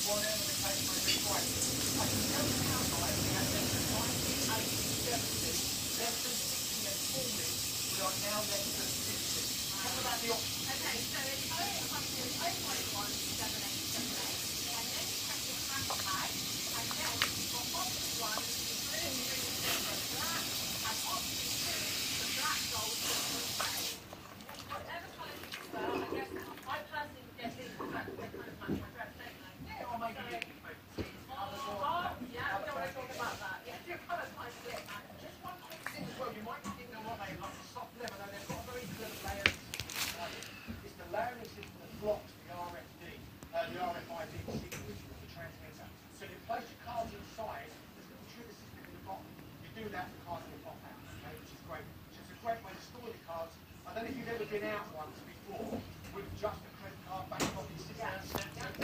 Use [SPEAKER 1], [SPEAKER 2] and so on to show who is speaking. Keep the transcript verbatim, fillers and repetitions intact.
[SPEAKER 1] whatever the case may be. Right. I can tell you now, guys, we had less than ninety, eighty, seventy, less than sixty and forty. We are now less than fifty. Talk about the options.
[SPEAKER 2] Okay, so it's oh one hundred, oh point one, seven eight seven eight, and then you press your hashtag, and then you've got option one, the blue, green, silver, black, and option two, the black, gold, silver, and grey. Whatever colour you prefer, I guess I personally get these because they kind of match my dress, don't they?
[SPEAKER 1] Yeah, or maybe you.
[SPEAKER 2] Oh, yeah, we don't want to talk about that. Yeah, your colour's my split, man.
[SPEAKER 1] Just one quick thing as well. You might be thinking, what they like a soft leather. No, they've got a very clever layer. It's the layering system that blocks the R F D, uh, the R F I D signal, which is the transmitter. So you place your cards inside, there's a little trigger system in the bottom. You do that, the cards will pop out, okay, which is great. So it's a great way to store your cards. I don't know if you've ever been out once before with just a credit card back pocket system.
[SPEAKER 2] Yeah.